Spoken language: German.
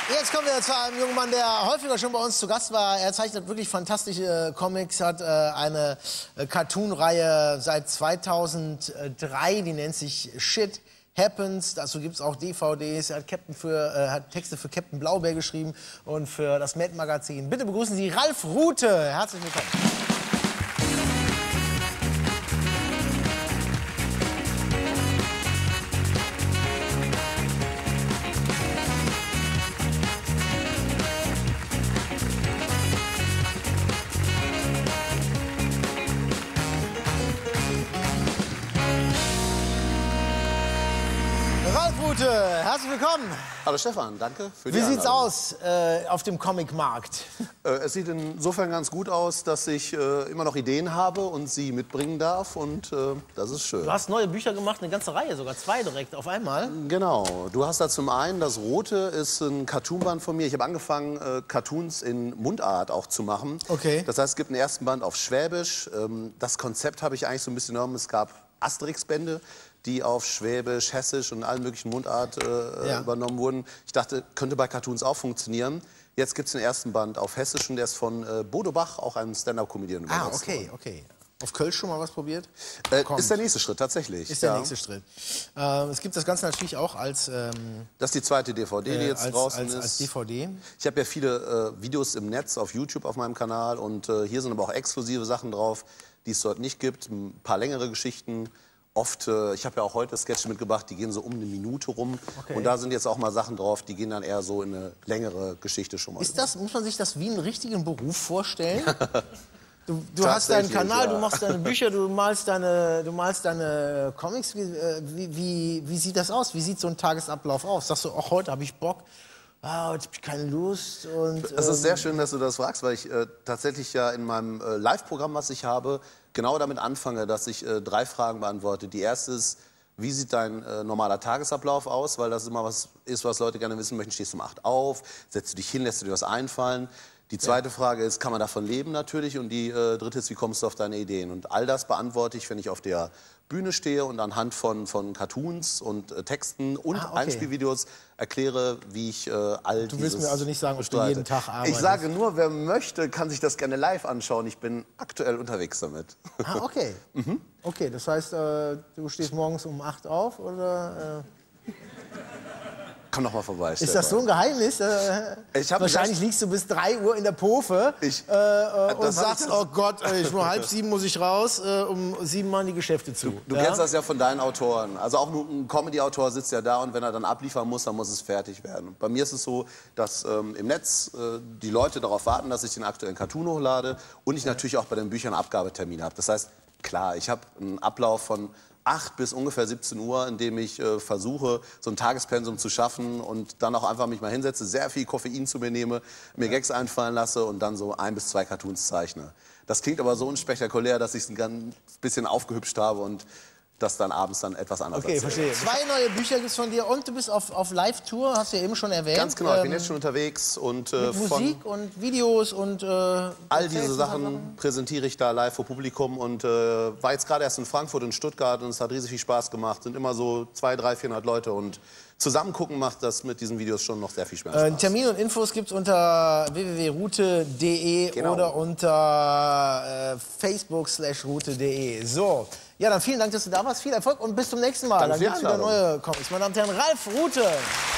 Jetzt kommen wir zu einem jungen Mann, der häufiger schon bei uns zu Gast war. Er zeichnet wirklich fantastische Comics, hat eine Cartoon-Reihe seit 2003, die nennt sich Shit Happens. Dazu gibt es auch DVDs. Er hat, hat Texte für Captain Blaubeer geschrieben und für das Mad-Magazin. Bitte begrüßen Sie Ralf Rute. Herzlich willkommen. Ralf Rute, herzlich willkommen. Hallo Stefan, danke für die Wie sieht's Einladung. aus auf dem Comicmarkt? Es sieht insofern ganz gut aus, dass ich immer noch Ideen habe und sie mitbringen darf und das ist schön. Du hast neue Bücher gemacht, eine ganze Reihe, sogar 2 direkt auf einmal. Genau, du hast da zum einen, das Rote ist ein Cartoonband von mir. Ich habe angefangen, Cartoons in Mundart auch zu machen. Okay. Das heißt, es gibt einen ersten Band auf Schwäbisch. Das Konzept habe ich eigentlich so ein bisschen genommen. Es gab Asterix-Bände, die auf Schwäbisch, Hessisch und allen möglichen Mundart übernommen wurden. Ich dachte, könnte bei Cartoons auch funktionieren. Jetzt gibt es den ersten Band auf Hessisch und der ist von Bodo Bach, auch einem Stand-Up-Comedian. Ah, okay, okay. Auf Kölsch schon mal was probiert? Ist der nächste Schritt, tatsächlich. Ist der nächste Schritt. Es gibt das Ganze natürlich auch als... das ist die zweite DVD, die jetzt draußen ist. Als DVD. Ich habe ja viele Videos im Netz, auf YouTube auf meinem Kanal. Und hier sind aber auch exklusive Sachen drauf, die es dort nicht gibt. Ein paar längere Geschichten. Oft, ich habe ja auch heute Sketche mitgebracht, die gehen so um eine Minute rum. Okay. Und da sind jetzt auch mal Sachen drauf, die gehen dann eher so in eine längere Geschichte schon mal. Muss man sich das wie einen richtigen Beruf vorstellen? Du hast deinen Kanal, ja. Du machst deine Bücher, du malst deine Comics. Wie sieht das aus? Wie sieht so ein Tagesablauf aus? Sagst du, auch heute habe ich Bock? Ah, jetzt habe ich keine Lust. Es ist sehr schön, dass du das fragst, weil ich tatsächlich ja in meinem Live-Programm, was ich habe, genau damit anfange, dass ich 3 Fragen beantworte. Die erste ist, wie sieht dein normaler Tagesablauf aus? Weil das immer was ist, was Leute gerne wissen möchten. Stehst du um 8 auf? Setzt du dich hin? Lässt du dir was einfallen? Die zweite Frage ist, kann man davon leben natürlich? Und die dritte ist, wie kommst du auf deine Ideen? Und all das beantworte ich, wenn ich auf der Bühne stehe und anhand von Cartoons und Texten und Einspielvideos erkläre, wie ich all dieses Du willst mir also nicht sagen, ob du jeden Tag arbeitest? Ich sage nur, wer möchte, kann sich das gerne live anschauen. Ich bin aktuell unterwegs damit. Ah, okay. Okay, das heißt, du stehst morgens um 8 auf, oder... Komm doch mal vorbei, Stefan. Ist das so ein Geheimnis? Wahrscheinlich liegst du bis 3 Uhr in der Pofe und sagst, oh Gott, um 6:30 muss ich raus, um 7 machen die Geschäfte zu. Du kennst das ja von deinen Autoren. Also auch ein Comedy-Autor sitzt ja da und wenn er dann abliefern muss, dann muss es fertig werden. Und bei mir ist es so, dass im Netz die Leute darauf warten, dass ich den aktuellen Cartoon hochlade und ich natürlich auch bei den Büchern Abgabetermine habe. Das heißt, klar, ich habe einen Ablauf von 8 bis ungefähr 17 Uhr, in dem ich versuche, so ein Tagespensum zu schaffen und dann auch einfach mich mal hinsetze, sehr viel Koffein zu mir nehme, mir Gags einfallen lasse und dann so 1 bis 2 Cartoons zeichne. Das klingt aber so unspektakulär, dass ich es ein ganz bisschen aufgehübscht habe und das dann abends dann etwas anders erzählt. Verstehe. 2 neue Bücher gibt es von dir und du bist auf Live-Tour, hast du ja eben schon erwähnt. Ganz genau, ich bin jetzt schon unterwegs. Und, mit Musik und Videos und... all diese Sachen präsentiere ich da live vor Publikum und war jetzt gerade erst in Frankfurt und Stuttgart und es hat riesig viel Spaß gemacht. Sind immer so 200, 300, 400 Leute und zusammen gucken macht das mit diesen Videos schon noch sehr viel Spaß. Termin und Infos gibt es unter www.rute.de oder unter facebook.com/rute.de. So. Ja, dann vielen Dank, dass du da warst. Viel Erfolg und bis zum nächsten Mal. Danke dann gibt es wieder neue Comics. Meine Damen und Herren, Ralf Rute.